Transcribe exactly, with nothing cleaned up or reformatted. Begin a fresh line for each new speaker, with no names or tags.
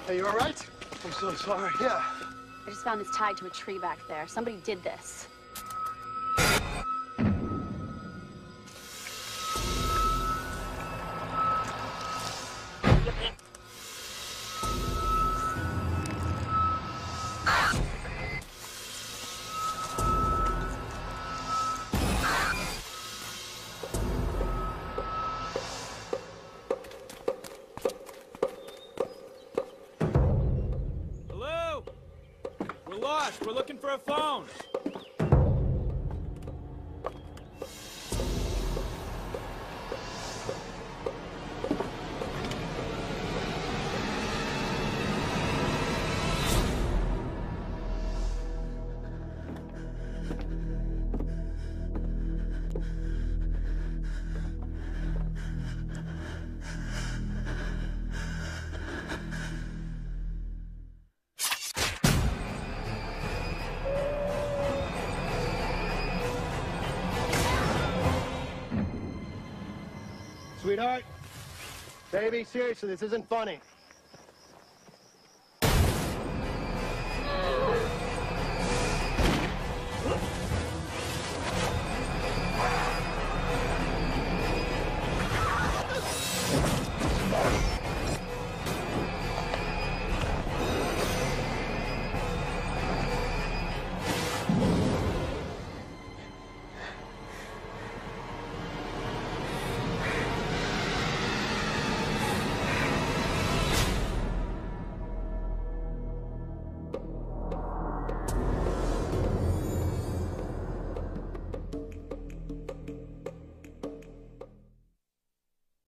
Hey, you all right? I'm so sorry. Yeah.
I just found this tied to a tree back there. Somebody did this.
We're looking for a phone.
Sweetheart, baby, seriously, this isn't funny.